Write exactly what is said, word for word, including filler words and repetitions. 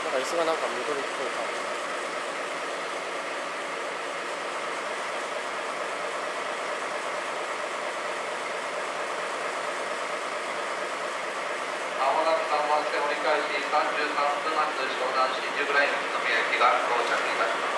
なんか椅子がなんか緑っぽい感じ。 まもなくさんばん線折り返しさんじゅうさん分発湘南新宿ライン宇都宮駅が到着いたします。